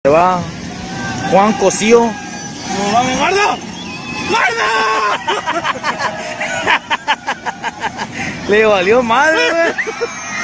Se va Juan Cosío. ¡No, vamos, gordo! ¡Gordo! Le valió madre, güey.